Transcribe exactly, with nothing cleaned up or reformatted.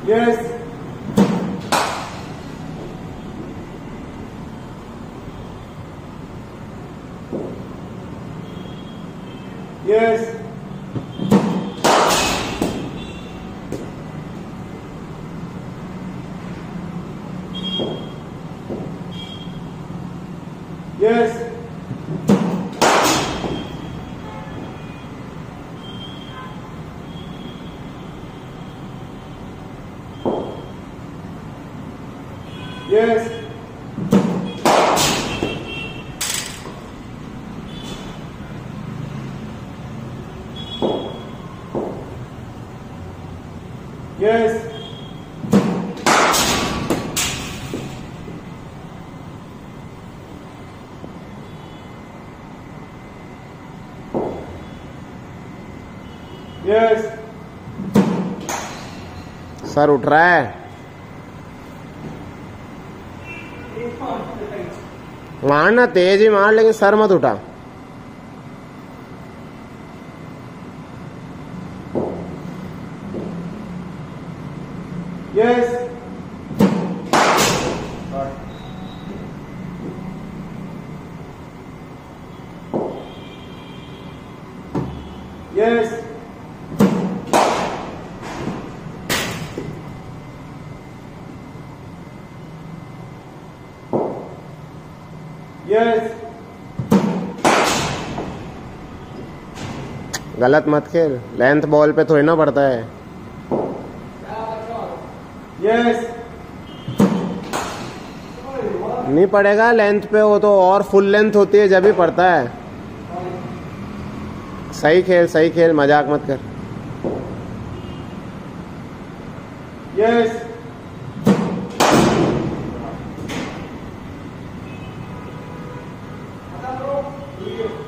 Yes. Yes. Yes. Yes. Yes. Yes. Sir उठ रहा है। मारना तेज ही मार, लेकिन सर मत उठा। Yes. Yes. Yes. गलत मत खेल, लेंथ बॉल पे थोड़ी ना पड़ता है। Yes. नहीं पड़ेगा, लेंथ पे हो तो और फुल लेंथ होती है जब ही पड़ता है। सही खेल, सही खेल, मजाक मत कर। Yes. Yes.